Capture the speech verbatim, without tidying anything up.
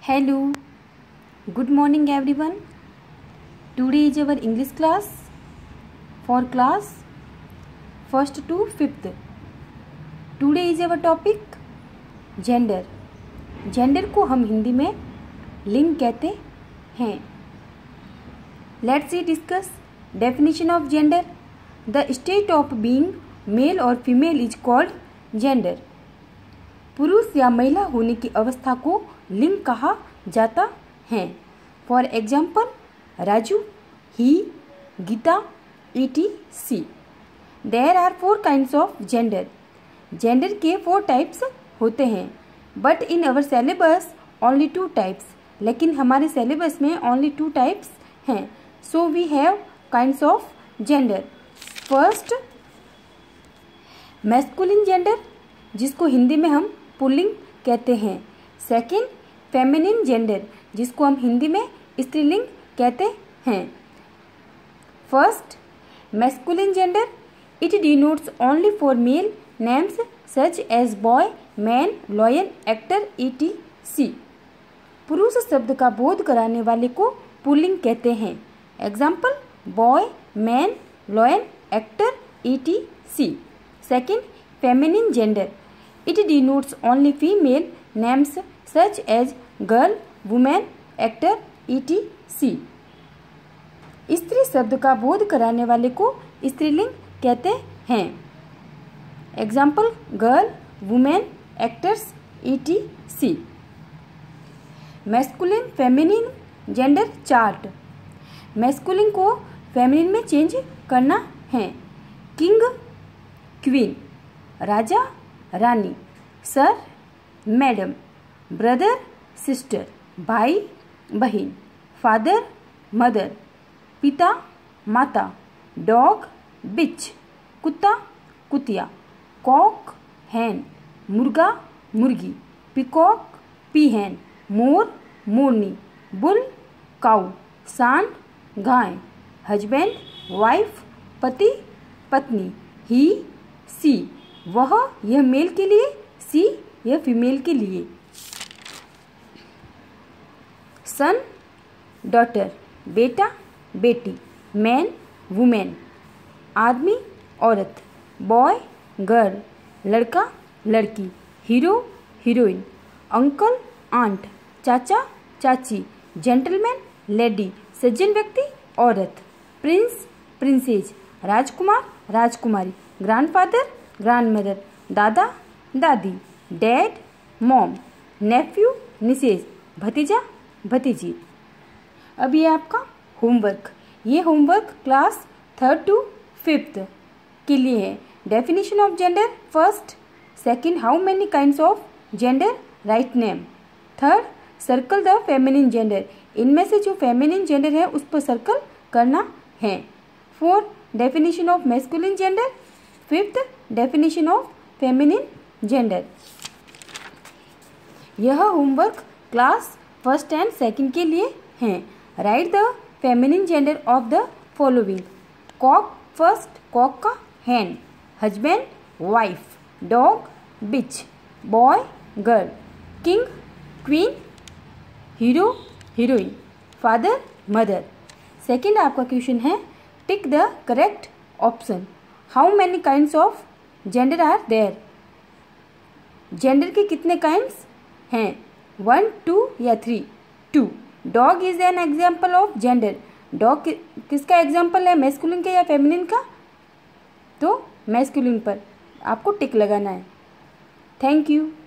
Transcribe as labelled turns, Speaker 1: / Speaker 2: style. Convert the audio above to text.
Speaker 1: Hello, good morning everyone. Today is our English class for class first to fifth. Today is our topic gender. Gender को हम हिंदी में लिंग कहते हैं. Let's see discuss definition of gender. The state of being male or female is called gender. पुरुष या महिला होने की अवस्था को लिंग कहा जाता है. For example Raju, he, Gita, etc. There are four kinds of gender. Gender के फोर टाइप्स होते हैं. But in our syllabus only two types. लेकिन हमारे सिलेबस में ओनली टू टाइप्स हैं. So we have kinds of gender. First masculine gender, जिसको हिंदी में हम पुल्लिंग कहते हैं. सेकंड फेमिनिन जेंडर, जिसको हम हिंदी में स्त्रीलिंग कहते हैं. First masculine gender, it denotes only for male names such as boy, man, lion, actor, etc. पुरुष शब्द का बोध कराने वाले को पुल्लिंग कहते हैं. Example boy, man, lion, actor, etc. Second feminine gender, it denotes only female names such as girl, woman, actor, et cetera. स्त्री शब्द का बोध कराने वाले को स्त्रीलिंग कहते हैं. Example girl, women, actress, et cetera. Masculine feminine gender chart. Masculine को फेमिनिन में चेंज करना है. किंग, क्वीन, राजा, रानी, सर, मैडम, ब्रदर, सिस्टर, भाई, बहन, फादर, मदर, पिता, माता, डॉग, बिच, कुत्ता, कुतिया, कॉक, हैन, मुर्गा, मुर्गी, पिकॉक, पीहैन, मोर, मोरनी, बुल, काऊ, सांड, गाय, हस्बैंड, वाइफ, पति, पत्नी, ही, सी. वह, यह मेल के लिए, सी, यह फीमेल के लिए. सन, डॉटर, बेटा, बेटी, मैन, वुमेन, आदमी, औरत, बॉय, गर्ल, लड़का, लड़की, हीरो, हीरोइन, अंकल, आंट, चाचा, चाची, जेंटलमैन, लेडी, सज्जन व्यक्ति, औरत, प्रिंस, प्रिंसेस, राजकुमार, राजकुमारी, ग्रैंडफादर, ग्रैंडमदर, दादा, दादी, डैड, मॉम, नेफ्यू, निसेस, भतीजा, भतीजी. अब ये आपका होमवर्क. ये homework class third to fifth के लिए है. Definition of gender first. Second how many kinds of gender, write name. Third circle the feminine gender. इनमें से जो फेमिनिन जेंडर है उस पर सर्कल करना है. Fourth definition of masculine gender. Fifth definition of feminine gender. यह homework class first and second के लिए हैं. Write the feminine gender of the following. Cock first, cock का hen. Husband, wife, dog, bitch, boy, girl, king, queen, hero, heroine, father, mother. Second आपका question है tick the correct option. How many kinds of gender are there. Gender के कितने kinds हैं. One, two या three. Two. Dog is an example of gender. Dog कि, किसका example है, masculine का या फेमिनिन का. तो मैस्कुलिन पर आपको टिक लगाना है. Thank you.